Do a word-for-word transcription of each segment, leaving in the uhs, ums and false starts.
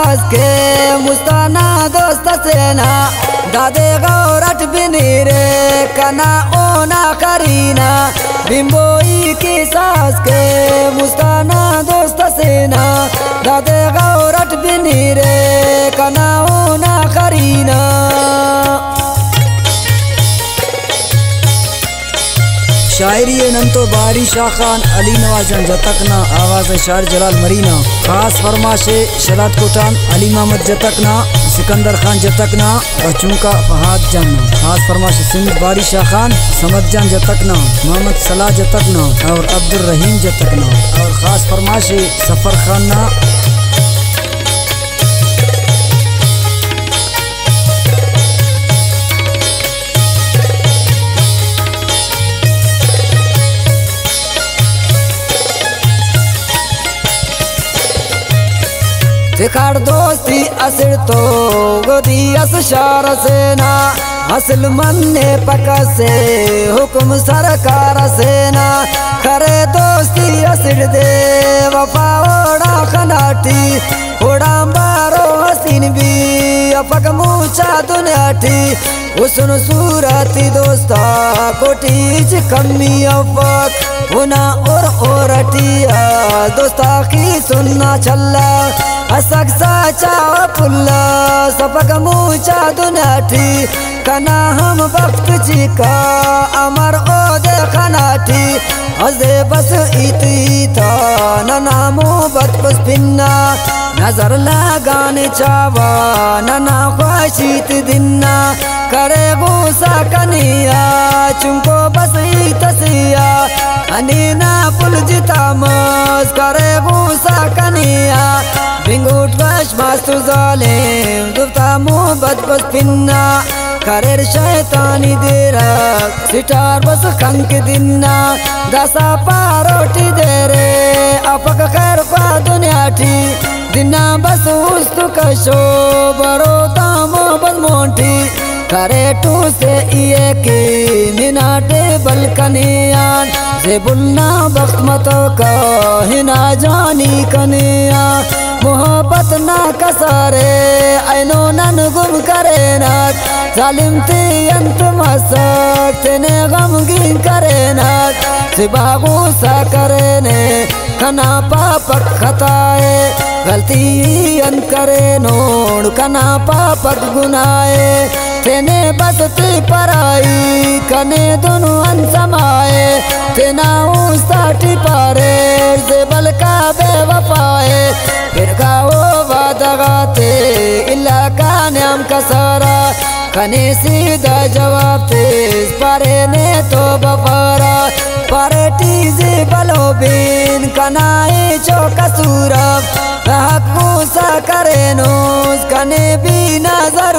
सास के मुस्ताना दोस्त सेना दादे गौरट बिनीरे कना ओना करीना बिम्बोई की सास के मुस्ताना दोस्त सेना दादे गौरट बिनीरे कना ओना करीना। शायरी नंतो बारी शाह खान अली नवाजन जतकना आवाज़ शायर जलाल मरीना खास फरमाशे शरात कोटान अली मोहम्मद जतकना सिकंदर खान जतकना बचूंका फहाद जाना खास फरमाशे सिंध बारी शाह खान समद जान जतकना मोहम्मद सलाह जतकना और अब्दुल रहीम जतकना और खास फरमाशे सफर खान ना दिखाड़ दोस्ती असर तो गोदी अस शार सेना असल मन्ने पका से हुक्म सरकार सेना करे दोस्ती असर दे वफा ओड़ा खनाटी ओड़ा बारो हसीन भी अपक मूचा दुनियाटी उसन सूरती दोस्ता कोटीच कमी अफक उना और औरटिया दोस्ता की सुनना चल्ला असक साचा पुल्ला सपक मूचा दुनाठी कना हम वक्त चिका अमर ओ दे खनाठी अजे बस इती था न नामो बत बस पिन्ना नजर लगाने चावा न ना ख्वाशीत दिन्ना करे गुस्सा कनिया चुमको बस तसिया अनीना पुल जिता मस करे गुस्सा कनिया बिंगुट बश मास्तु जालिम दुफ्ता मोहब्बत बस पिन्ना करेर शैतानी देरा सिटार बस कंक दिन्ना दसा पारोटी देरे अपक खैर पा दुनिया ठी दिना बस उस्तु कशो बरो तामो बस मोंटी करे टू से इये की मिनाटे बलकनियान से बुलना वक्त मतो का हिना जानी कनिया मोहब्बत ना कसारे ऐनो नन गुम करे नाथ जालिम ते अंत मसक तेने गमगीन करे नाथ सिबा गुस्सा करे ने कना पापक खताए गलती अन करे नोड़ कना पापक गुनाए तेने बसती पराई कने दोनों अन समाए तेना उस्ताटी पारे से बल का बेवफाए फिर गाओ वादगाते इल्ला का नाम का सारा कने सीधा जवाब तेज पारे ने तो बफारा पारे टीजे बलो बिन कनाए चौका सूरब हक मूसा करे नोज कने बिना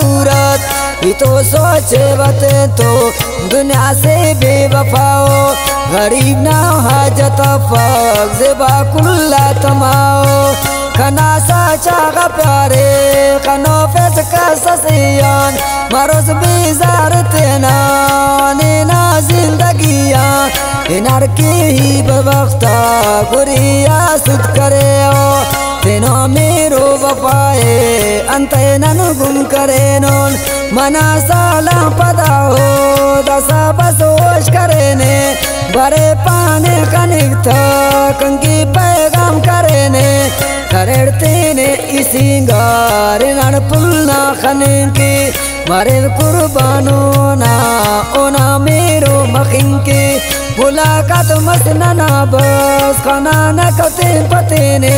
जरूरत ही तो सोचे बते तो दुनिया से बेवफाओ गरीब ना हाजत फक जेबा कुल्ला तमाओ कना साचा का प्यारे कनो फेस का ससियान मरोज बेजार तेना ने ना जिंदगिया इनार की ही बवक्ता गुरिया सुध करे ओ तेनो मेरो वफाए अंते ननु गुम करे नोन मना साला पदाओ दसा बसोश करे ने बरे पाने कनिकता कंकी पैगाम करे ने करेड़ते ने इसिंगार नन पुलना खने के मारे कुर्बानो ना ओना मेरो मखिन के मुलाकात मसना ना बस खाना न कते पते ने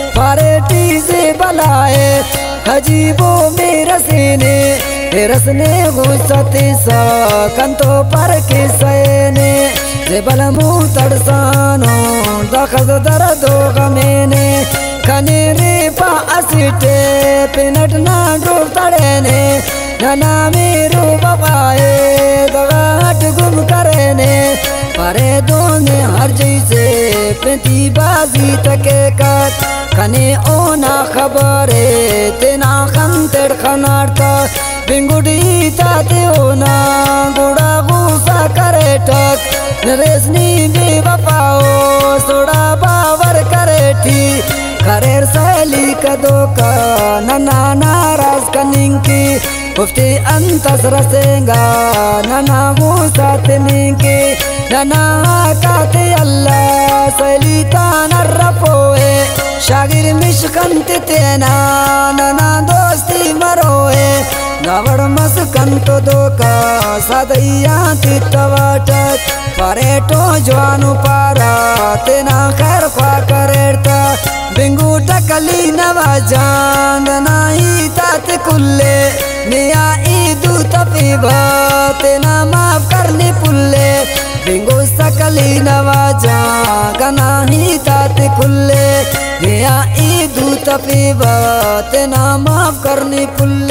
पारेटी से बलाए हजीबो मेरा सेने रसने गुस्सते सा कंतो पर के सैने जेबल मुँह तड़सानो दखद दर्दो गमेने कने रे पा असिटे पिनट ना डूब तड़ेने नना मेरो बबाए दगाट गुम करेने परे दोने हर जैसे पेती बाजी तके कत कने ओना खबरे तेना खंतेड़ खनारता बिंगुड़ी ताते ओना गुड़ा गुस्सा करे टक नरेशनी बेवफाओ सोड़ा बावर करे थी करेर सहेली कदो का नना नाराज कनिंकी मुफ्ती अंतस रसेगा नना वो साथ निंकी नना काते अल्लाह सलीता नर्रपोए शागिर मिशकंत तेना नना दोस्ती मरोए गावड़ मस्कंतो दोका सदैया तितवाटक परेटो ज्वानु पारा तेना खैर ख्वा करेरता बिंगू टकली नवाजान नाही तात कुल्ले निया ईदू तपीबा तेना माफ करनी पुल्ले बिंगू सकली नवाजा गनाही तात कुल्ले निया ईदू तपीबा तेना माफ करनी पुल्ले।